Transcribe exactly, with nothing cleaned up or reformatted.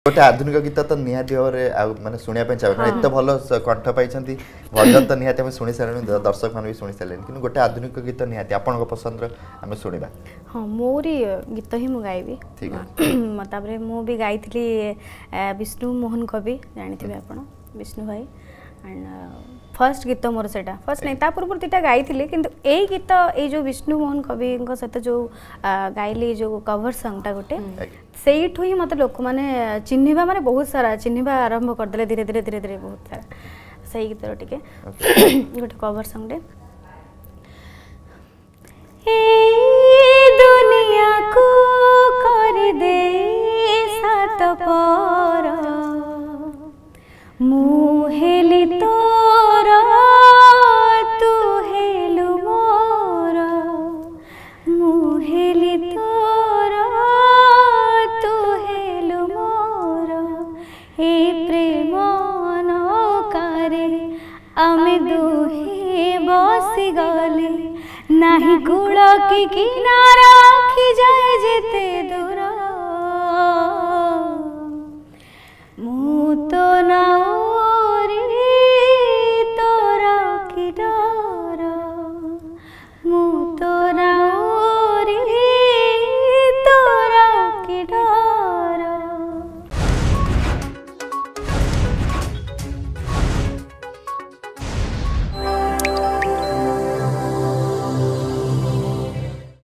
गोटे आधुनिक गीत तो निहाती भाव माने सुनिया पे चाहे एत भल कंठ पाई भजन तो निहाती आम शुणी सारे दर्शक मान भी शुणी सारे कि गोटे आधुनिक गीत निहाती आपण पसंद आम शुणा हाँ मोरी गीत ही मुझे गायबी तापर मु भी गाई विष्णु मोहन कवि जानी आप विष्णु भाई एंड फर्स्ट गीत मोर से फर्स्ट नहीं पूर्व दुटा गाई किंतु यही गीत ये जो विष्णु मोहन कवि सहित जो गाइली जो कवर सॉन्गटा गोटे से ही मत लोक मैंने चिन्हवा माने बहुत सारा चिन्हवा आरंभ करदे धीरे धीरे धीरे धीरे बहुत सारा से गीत टिके गोटे कवर सॉन्ग दुनिया को कर दे सात पर मुहेली तोर तू हेलु मोर मुहेली तोर तू हेलु मोर हे प्रेम नौकारे आमे दुहे बसी गले नाही कूल की किनारा खी जाए जेते दूर मु तो ना